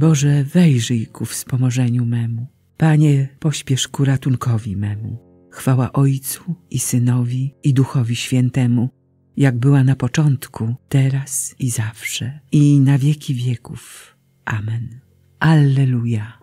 Boże, wejrzyj ku wspomożeniu memu. Panie, pośpiesz ku ratunkowi memu. Chwała Ojcu i Synowi i Duchowi Świętemu, jak była na początku, teraz i zawsze, i na wieki wieków. Amen. Alleluja.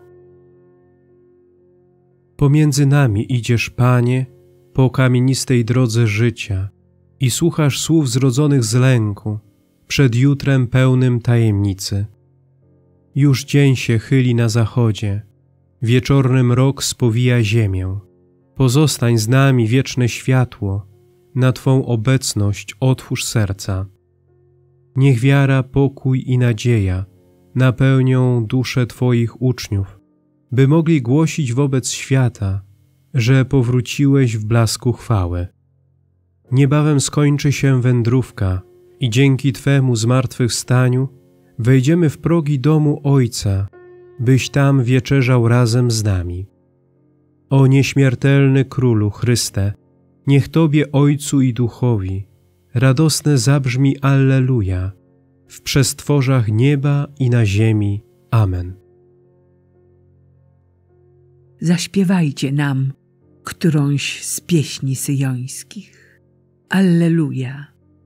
Pomiędzy nami idziesz, Panie, po kamienistej drodze życia i słuchasz słów zrodzonych z lęku przed jutrem pełnym tajemnicy. Już dzień się chyli na zachodzie, wieczorny mrok spowija ziemię. Pozostań z nami, wieczne światło, na Twą obecność otwórz serca. Niech wiara, pokój i nadzieja napełnią dusze Twoich uczniów, by mogli głosić wobec świata, że powróciłeś w blasku chwały. Niebawem skończy się wędrówka i dzięki Twemu zmartwychwstaniu wejdziemy w progi domu Ojca, byś tam wieczerzał razem z nami. O nieśmiertelny Królu Chryste, niech Tobie, Ojcu i Duchowi, radosne zabrzmi Alleluja w przestworzach nieba i na ziemi. Amen. Zaśpiewajcie nam którąś z pieśni syjońskich. Alleluja.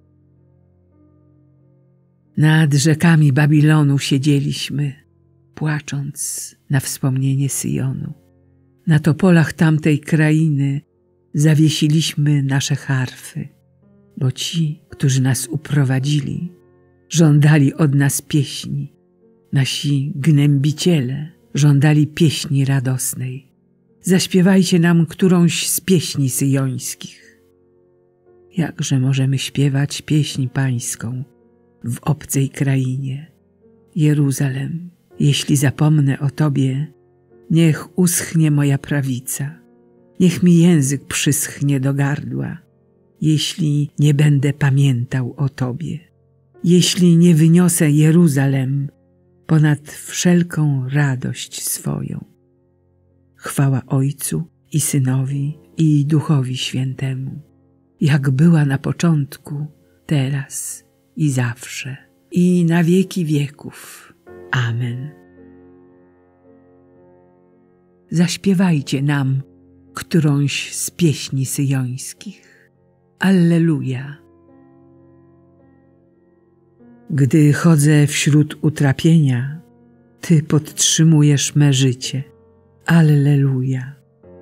Nad rzekami Babilonu siedzieliśmy, płacząc na wspomnienie Syjonu. Na topolach tamtej krainy zawiesiliśmy nasze harfy, bo ci, którzy nas uprowadzili, żądali od nas pieśni. Nasi gnębiciele żądali pieśni radosnej. Zaśpiewajcie nam którąś z pieśni syjońskich. Jakże możemy śpiewać pieśń pańską w obcej krainie? Jeruzalem, jeśli zapomnę o Tobie, niech uschnie moja prawica, niech mi język przyschnie do gardła, jeśli nie będę pamiętał o Tobie, jeśli nie wyniosę Jeruzalem ponad wszelką radość swoją. Chwała Ojcu i Synowi i Duchowi Świętemu, jak była na początku, teraz i zawsze, i na wieki wieków. Amen. Zaśpiewajcie nam którąś z pieśni syjońskich. Alleluja. Gdy chodzę wśród utrapienia, Ty podtrzymujesz me życie. Alleluja.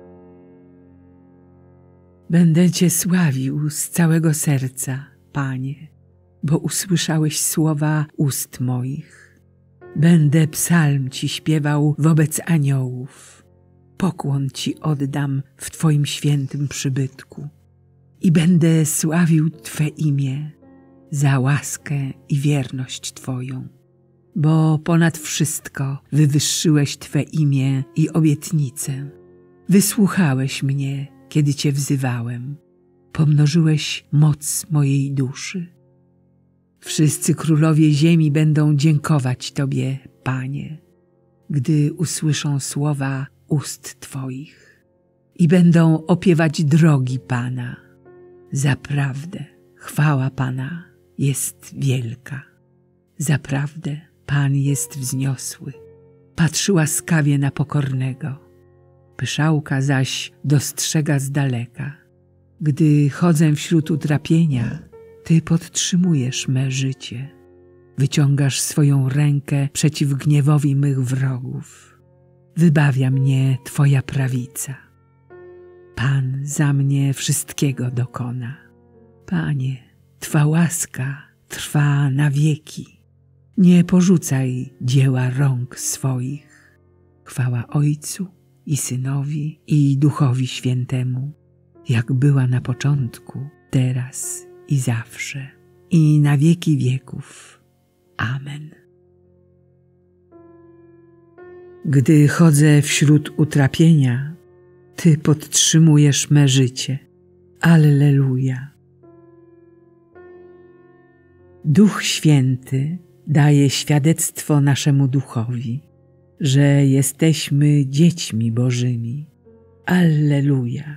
Będę Cię sławił z całego serca, Panie, bo usłyszałeś słowa ust moich. Będę psalm Ci śpiewał wobec aniołów. Pokłon Ci oddam w Twoim świętym przybytku i będę sławił Twe imię za łaskę i wierność Twoją, bo ponad wszystko wywyższyłeś Twe imię i obietnicę. Wysłuchałeś mnie, kiedy Cię wzywałem. Pomnożyłeś moc mojej duszy. Wszyscy królowie ziemi będą dziękować Tobie, Panie, gdy usłyszą słowa ust Twoich i będą opiewać drogi Pana. Zaprawdę chwała Pana jest wielka. Zaprawdę Pan jest wzniosły. Patrzy łaskawie na pokornego. Pyszałka zaś dostrzega z daleka. Gdy chodzę wśród utrapienia, Ty podtrzymujesz me życie. Wyciągasz swoją rękę przeciw gniewowi mych wrogów. Wybawia mnie Twoja prawica. Pan za mnie wszystkiego dokona. Panie, Twa łaska trwa na wieki. Nie porzucaj dzieła rąk swoich. Chwała Ojcu i Synowi i Duchowi Świętemu, jak była na początku, teraz i zawsze, i na wieki wieków. Amen. Gdy chodzę wśród utrapienia, Ty podtrzymujesz me życie. Alleluja. Duch Święty daje świadectwo naszemu duchowi, że jesteśmy dziećmi Bożymi. Alleluja.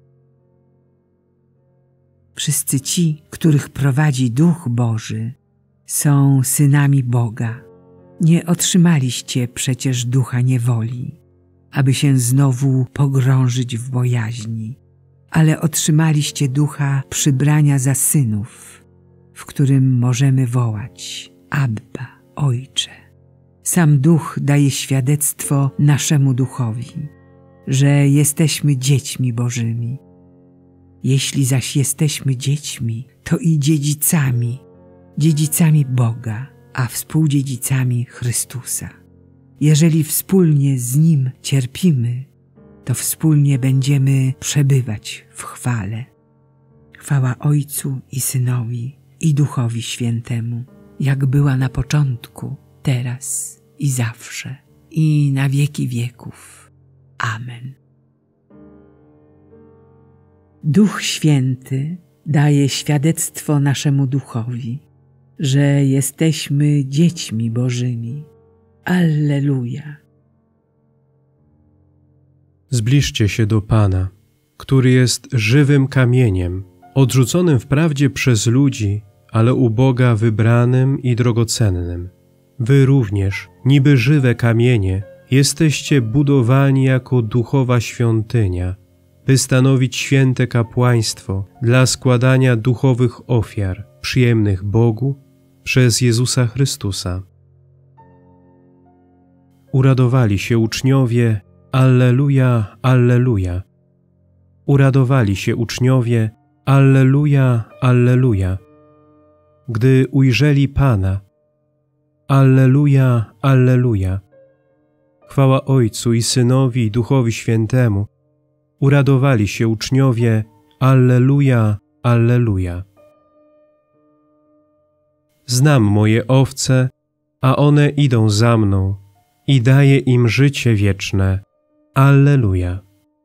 Wszyscy ci, których prowadzi Duch Boży, są synami Boga. Nie otrzymaliście przecież ducha niewoli, aby się znowu pogrążyć w bojaźni, ale otrzymaliście ducha przybrania za synów, w którym możemy wołać: Abba, Ojcze. Sam Duch daje świadectwo naszemu duchowi, że jesteśmy dziećmi Bożymi. Jeśli zaś jesteśmy dziećmi, to i dziedzicami, dziedzicami Boga, a współdziedzicami Chrystusa. Jeżeli wspólnie z Nim cierpimy, to wspólnie będziemy przebywać w chwale. Chwała Ojcu i Synowi, i Duchowi Świętemu, jak była na początku, teraz i zawsze, i na wieki wieków. Amen. Duch Święty daje świadectwo naszemu duchowi, że jesteśmy dziećmi Bożymi. Alleluja. Zbliżcie się do Pana, który jest żywym kamieniem, odrzuconym wprawdzie przez ludzi, ale u Boga wybranym i drogocennym. Wy również, niby żywe kamienie, jesteście budowani jako duchowa świątynia, by stanowić święte kapłaństwo dla składania duchowych ofiar przyjemnych Bogu przez Jezusa Chrystusa. Uradowali się uczniowie: Alleluja, Alleluja. Uradowali się uczniowie: Alleluja, Alleluja, gdy ujrzeli Pana. Alleluja, Alleluja. Chwała Ojcu i Synowi i Duchowi Świętemu. Uradowali się uczniowie: Alleluja, Alleluja. Znam moje owce, a one idą za mną i daję im życie wieczne. Alleluja.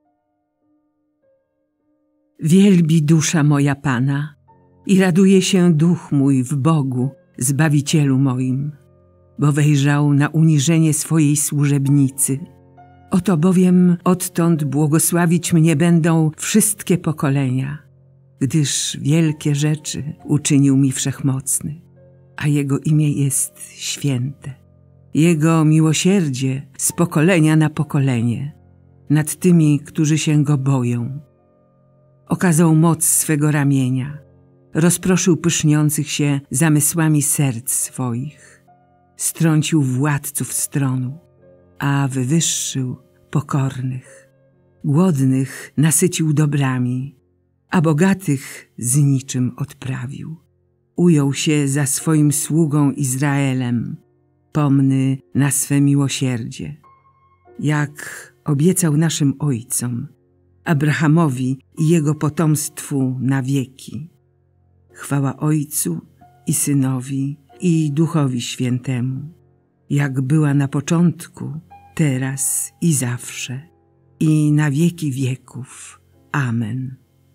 Wielbi dusza moja Pana i raduje się duch mój w Bogu, Zbawicielu moim, bo wejrzał na uniżenie swojej służebnicy. Oto bowiem odtąd błogosławić mnie będą wszystkie pokolenia, gdyż wielkie rzeczy uczynił mi Wszechmocny, a Jego imię jest święte. Jego miłosierdzie z pokolenia na pokolenie nad tymi, którzy się Go boją. Okazał moc swego ramienia, rozproszył pyszniących się zamysłami serc swoich, strącił władców stronu, a wywyższył pokornych. Głodnych nasycił dobrami, a bogatych z niczym odprawił. Ujął się za swoim sługą Izraelem, pomny na swe miłosierdzie, jak obiecał naszym ojcom, Abrahamowi i jego potomstwu na wieki. Chwała Ojcu i Synowi i Duchowi Świętemu, jak była na początku, teraz i zawsze, i na wieki wieków. Amen.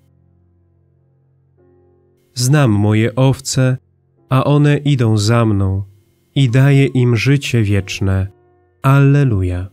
Znam moje owce, a one idą za mną i daję im życie wieczne. Alleluja.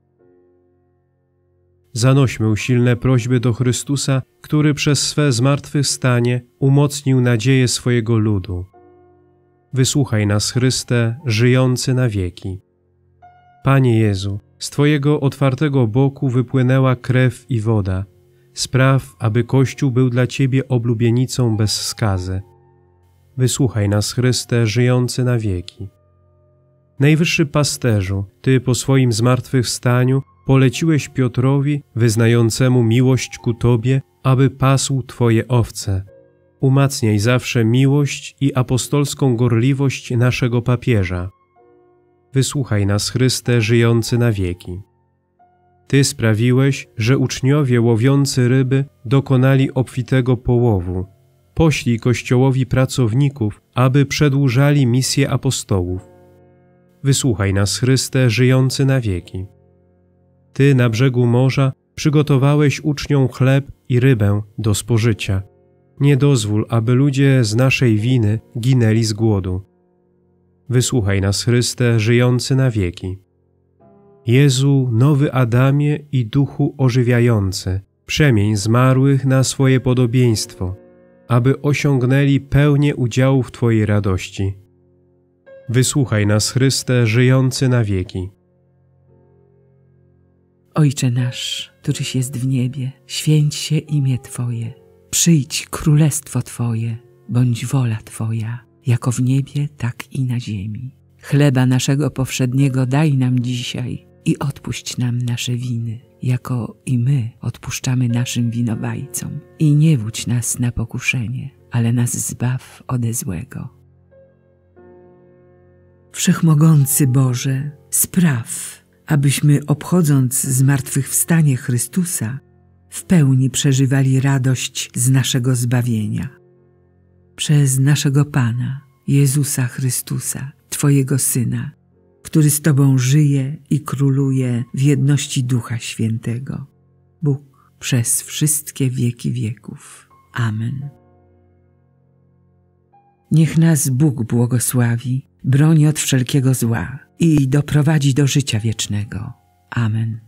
Zanośmy usilne prośby do Chrystusa, który przez swe zmartwychwstanie umocnił nadzieję swojego ludu. Wysłuchaj nas, Chryste, żyjący na wieki. Panie Jezu, z Twojego otwartego boku wypłynęła krew i woda. Spraw, aby Kościół był dla Ciebie oblubienicą bez skazy. Wysłuchaj nas, Chryste, żyjący na wieki. Najwyższy pasterzu, Ty po swoim zmartwychwstaniu poleciłeś Piotrowi, wyznającemu miłość ku Tobie, aby pasł Twoje owce. Umacniaj zawsze miłość i apostolską gorliwość naszego papieża. Wysłuchaj nas, Chryste, żyjący na wieki. Ty sprawiłeś, że uczniowie łowiący ryby dokonali obfitego połowu. Poślij Kościołowi pracowników, aby przedłużali misję apostołów. Wysłuchaj nas, Chryste, żyjący na wieki. Ty na brzegu morza przygotowałeś uczniom chleb i rybę do spożycia. Nie dozwól, aby ludzie z naszej winy ginęli z głodu. Wysłuchaj nas, Chryste, żyjący na wieki. Jezu, nowy Adamie i Duchu ożywiający, przemień zmarłych na swoje podobieństwo, aby osiągnęli pełnię udziału w Twojej radości. Wysłuchaj nas, Chryste, żyjący na wieki. Ojcze nasz, któryś jest w niebie, święć się imię Twoje. Przyjdź królestwo Twoje, bądź wola Twoja, jako w niebie, tak i na ziemi. Chleba naszego powszedniego daj nam dzisiaj i odpuść nam nasze winy, jako i my odpuszczamy naszym winowajcom. I nie wódź nas na pokuszenie, ale nas zbaw ode złego. Wszechmogący Boże, spraw, abyśmy obchodząc zmartwychwstanie Chrystusa, w pełni przeżywali radość z naszego zbawienia. Przez naszego Pana, Jezusa Chrystusa, Twojego Syna, który z Tobą żyje i króluje w jedności Ducha Świętego, Bóg przez wszystkie wieki wieków. Amen. Niech nas Bóg błogosławi, broni od wszelkiego zła i doprowadzi do życia wiecznego. Amen.